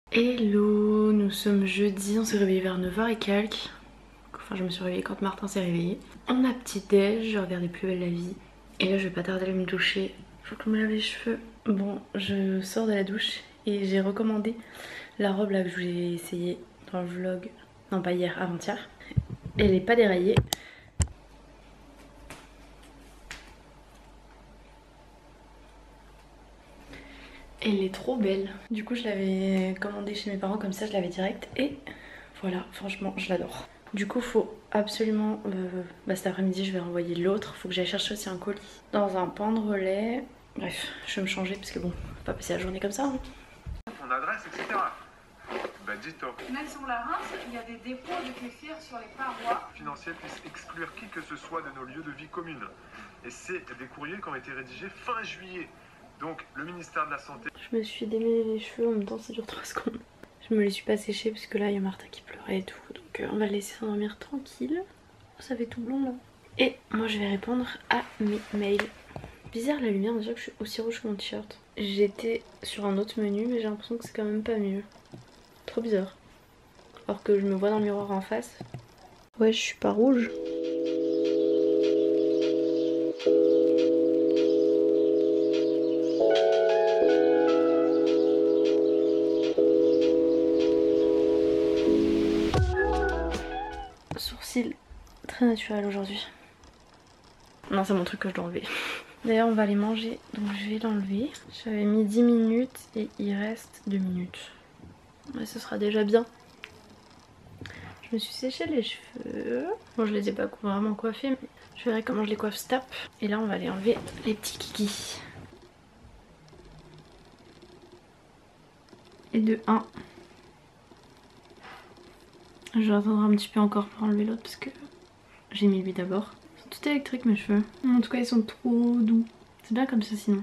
Hello, nous sommes jeudi, on s'est réveillé vers 9h et quelques. Enfin je me suis réveillée quand Martin s'est réveillé. On a petit déj, j'ai regardé Plus belle la vie. Et là je vais pas tarder à me doucher. Faut que je me lave les cheveux. Bon, je sors de la douche et j'ai recommandé la robe là que je vous ai essayé dans le vlog. Non pas hier, avant-hier. Elle est pas déraillée. Elle est trop belle. Du coup je l'avais commandée chez mes parents, comme ça je l'avais direct. Et voilà, franchement je l'adore. Du coup faut absolument, cet après-midi je vais renvoyer l'autre. Faut que j'aille chercher aussi un colis dans un pain de relais. Bref, je vais me changer parce que bon, faut pas passer la journée comme ça. Hein. Ton adresse, etc. Bah dis-toi. Même sur la Reims, il y a des dépôts de kéfir sur les parois. Financier puisse exclure qui que ce soit de nos lieux de vie communes. Et c'est des courriers qui ont été rédigés fin juillet. Donc le ministère de la Santé... Je me suis démêlé les cheveux, en même temps ça dure 3 secondes. Je me les suis pas séchés parce que là il y a Martin qui pleurait et tout. Donc on va le laisser s'endormir tranquille. Ça fait tout blond là. Et moi je vais répondre à mes mails. Bizarre la lumière, déjà que je suis aussi rouge que mon t-shirt. J'étais sur un autre menu mais j'ai l'impression que c'est quand même pas mieux. Trop bizarre. Alors que je me vois dans le miroir en face. Ouais, je suis pas rouge. Sourcils très naturel aujourd'hui. Non, c'est mon truc que je dois enlever. D'ailleurs on va aller manger, donc je vais l'enlever. J'avais mis 10 minutes et il reste 2 minutes. Ouais, ce sera déjà bien. Je me suis séché les cheveux. Bon, je les ai pas vraiment coiffés, mais je verrai comment je les coiffe stop. Et là on va aller enlever les petits kikis. Et de 1. Je vais attendre un petit peu encore pour enlever l'autre parce que j'ai mis lui d'abord. Ils sont tout électriques mes cheveux. En tout cas ils sont trop doux. C'est bien comme ça sinon.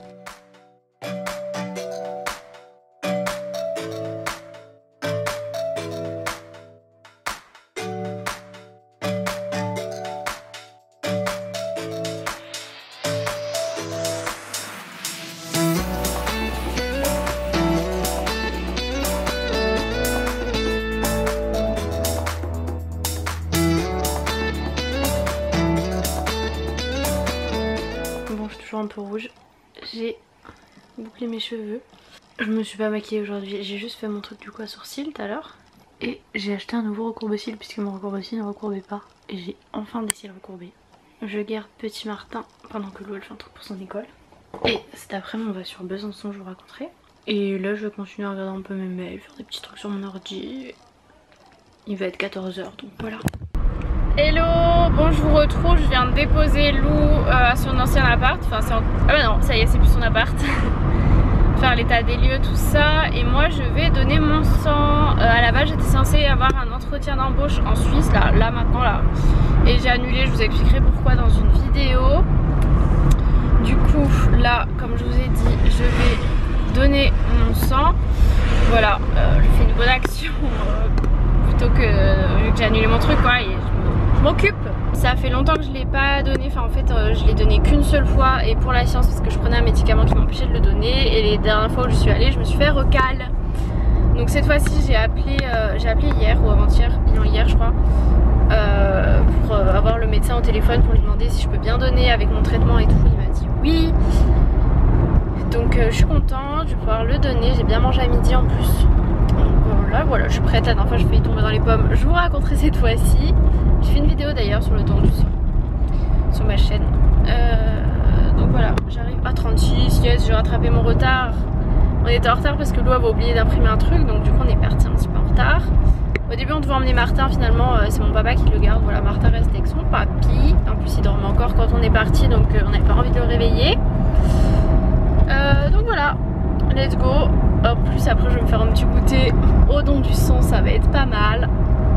Un peu rouge, j'ai bouclé mes cheveux, je me suis pas maquillée aujourd'hui, j'ai juste fait mon truc du coup à sourcils tout à l'heure et j'ai acheté un nouveau recourbe-cils puisque mon recourbe-cils ne recourbait pas et j'ai enfin des cils recourbés. Je garde petit Martin pendant que Lou elle fait un truc pour son école et cet après-midi on va sur Besançon, je vous raconterai, et là je vais continuer à regarder un peu mes mails, faire des petits trucs sur mon ordi. Il va être 14h donc voilà. Hello, bon je vous retrouve, je viens de déposer Lou à son ancien appart, enfin c'est ah bah non, ça y est c'est plus son appart. Faire l'état des lieux, tout ça, et moi je vais donner mon sang. À la base j'étais censée avoir un entretien d'embauche en Suisse, là maintenant là, et j'ai annulé, je vous expliquerai pourquoi dans une vidéo. Du coup là, comme je vous ai dit, je vais donner mon sang, voilà, je fais une bonne action plutôt que j'ai annulé mon truc quoi, et je m'occupe. Ça fait longtemps que je l'ai pas donné, enfin en fait je l'ai donné qu'une seule fois et pour la science parce que je prenais un médicament qui m'empêchait de le donner, et les dernières fois où je suis allée je me suis fait recal. Donc cette fois-ci j'ai appelé hier ou avant-hier, non hier je crois, pour avoir le médecin au téléphone pour lui demander si je peux bien donner avec mon traitement et tout. Il m'a dit oui. Donc je suis contente, je vais pouvoir le donner, j'ai bien mangé à midi en plus. Donc voilà, je suis prête. La dernière fois je failli tomber dans les pommes, je vous raconterai cette fois-ci. J'ai fait une vidéo d'ailleurs sur le don du sang sur ma chaîne. Donc voilà, j'arrive à 36, yes, j'ai rattrapé mon retard. On était en retard parce que Lou avait oublié d'imprimer un truc, donc du coup on est parti un petit peu en retard. Au début on devait emmener Martin, finalement c'est mon papa qui le garde. Voilà, Martin reste avec son papy. En plus il dormait encore quand on est parti, donc on n'avait pas envie de le réveiller. Donc voilà, let's go. En plus après je vais me faire un petit goûter au don du sang, ça va être pas mal.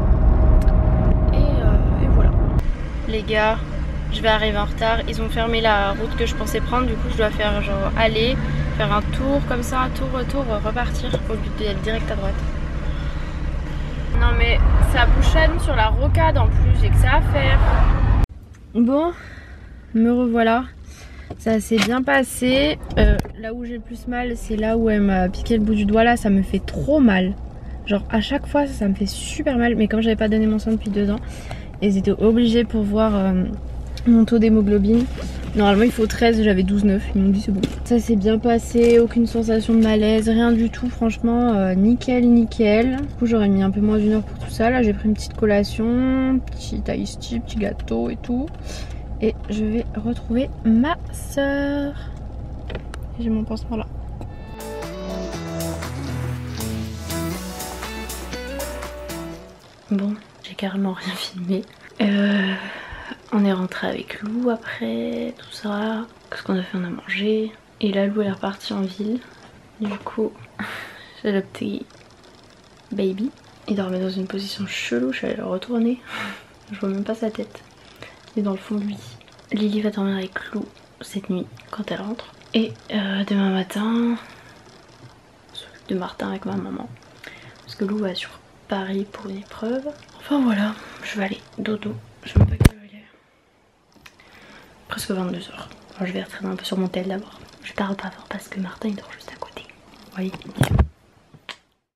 Et voilà. Les gars, je vais arriver en retard. Ils ont fermé la route que je pensais prendre, du coup je dois faire genre aller, faire un tour comme ça, un tour, retour, repartir au lieu d'y aller direct à droite. Non mais ça bouchonne sur la rocade en plus, j'ai que ça à faire. Bon, me revoilà. Ça s'est bien passé. Là où j'ai le plus mal, c'est là où elle m'a piqué le bout du doigt. Là, ça me fait trop mal. Genre à chaque fois, ça me fait super mal. Mais comme j'avais pas donné mon sang depuis 2 ans, ils étaient obligés pour voir mon taux d'hémoglobine. Normalement il faut 13, j'avais 12,9, ils m'ont dit c'est bon. Ça s'est bien passé, aucune sensation de malaise, rien du tout, franchement nickel nickel. Du coup j'aurais mis un peu moins d'1 heure pour tout ça. Là j'ai pris une petite collation, petit iced tea, petit gâteau et tout. Et je vais retrouver ma soeur. J'ai mon pansement là. Bon, j'ai carrément rien filmé. On est rentré avec Lou après, tout ça. Qu'est-ce qu'on a fait? On a mangé. Et là, Lou elle est repartie en ville. Du coup, j'ai le petit baby. Il dormait dans une position chelou, je suis allée le retourner. Je vois même pas sa tête. Il est dans le fond de lui. Lily va dormir avec Lou cette nuit quand elle rentre. Et demain matin, on s'occupe de Martin avec ma maman. Parce que Lou va sur Paris pour une épreuve. Enfin voilà, je vais aller dodo. Je sais même pas quelle heure il est. Presque 22 h. Enfin, je vais retraîner un peu sur mon tel d'abord. Je parle pas fort parce que Martin il dort juste à côté. Vous voyez.